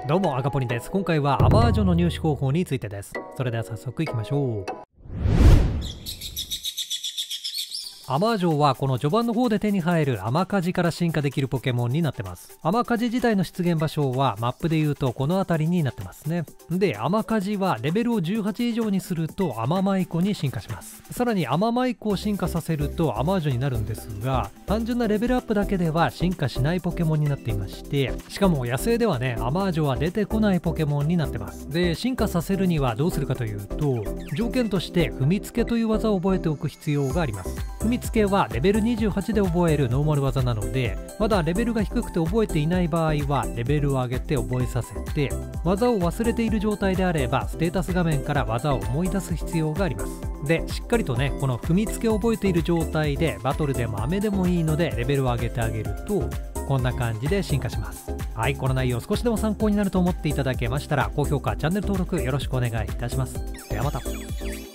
どうも赤ポニです。今回はアマージョの入手方法についてです。それでは早速いきましょう。アマージョはこの序盤の方で手に入るアマカジから進化できるポケモンになってます。アマカジ自体の出現場所はマップで言うとこの辺りになってますね。で、アマカジはレベルを18以上にするとアママイコに進化します。さらにアママイコを進化させるとアマージョになるんですが、単純なレベルアップだけでは進化しないポケモンになっていまして、しかも野生ではね、アマージョは出てこないポケモンになってます。で、進化させるにはどうするかというと、条件として踏みつけという技を覚えておく必要があります。踏みつけはレベル28で覚えるノーマル技なので、まだレベルが低くて覚えていない場合はレベルを上げて覚えさせて、技を忘れている状態であればステータス画面から技を思い出す必要があります。で、しっかりとね、この踏みつけを覚えている状態でバトルでも雨でもいいのでレベルを上げてあげるとこんな感じで進化します。はい、この内容少しでも参考になると思っていただけましたら高評価、チャンネル登録よろしくお願いいたします。ではまた。